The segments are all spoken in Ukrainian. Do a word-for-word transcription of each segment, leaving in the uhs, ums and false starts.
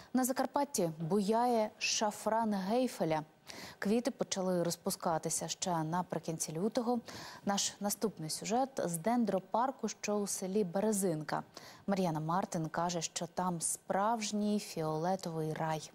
На Закарпатті буяє шафран Гейфеля. Квіти почали розпускатися ще наприкінці лютого. Наш наступний сюжет з дендропарку, що у селі Березинка. Мар'яна Мартин каже, що там справжній фіолетовий рай.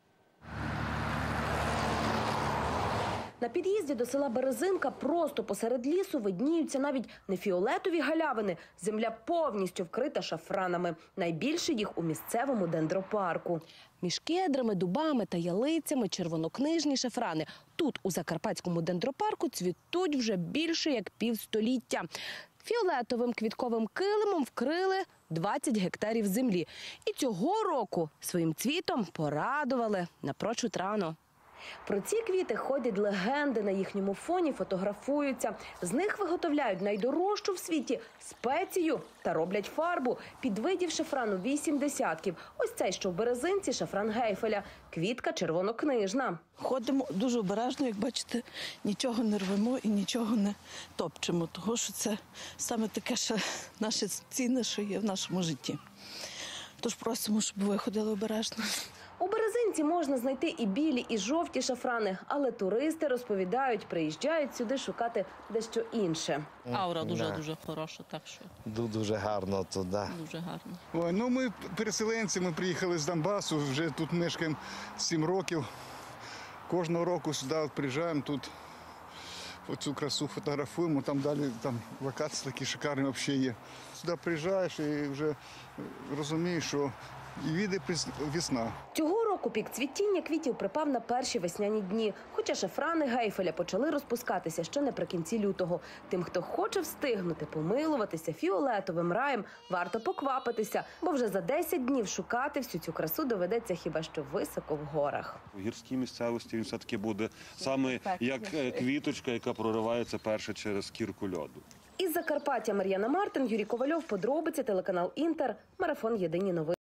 На під'їзді до села Березинка просто посеред лісу видніються навіть не фіолетові галявини. Земля повністю вкрита шафранами. Найбільше їх у місцевому дендропарку. Між кедрами, дубами та ялицями червонокнижні шафрани. Тут, у закарпатському дендропарку, цвітуть вже більше як півстоліття. Фіолетовим квітковим килимом вкрили двадцять гектарів землі. І цього року своїм цвітом порадували напрочуд рано. Про ці квіти ходять легенди, на їхньому фоні фотографуються. З них виготовляють найдорожчу в світі спецію та роблять фарбу. Підвидів шафрану вісім десятків. Ось цей, що в Березинці, шафран Гейфеля. Квітка червонокнижна. Ходимо дуже обережно, як бачите, нічого не рвемо і нічого не топчемо. Тому що це саме таке, що наше цінне, що є в нашому житті. Тож просимо, щоб ви ходили обережно. У Березинці можна знайти і білі, і жовті шафрани, але туристи розповідають, приїжджають сюди шукати дещо інше. Аура дуже-дуже хороша, так що Дуже гарно туди. дуже гарно. Ой, ну ми переселенці, ми приїхали з Донбасу, вже тут мешкаємо сім років. Кожного року сюди приїжджаємо, тут оцю красу фотографуємо, там далі там локації такі шикарні взагалі є. Сюди приїжджаєш і вже розумієш, що і вийде весна. Цього року пік цвітіння квітів припав на перші весняні дні. Хоча шафрани Гейфеля почали розпускатися ще наприкінці лютого. Тим, хто хоче встигнути помилуватися фіолетовим раєм, варто поквапитися, бо вже за десять днів шукати всю цю красу доведеться хіба що високо в горах. У гірській місцевості він все-таки буде саме як квіточка, яка проривається перша через кірку льоду. Із Закарпаття Мар'яна Мартин, Юрій Ковальов, подробиці, телеканал Інтер, марафон «Єдині новини».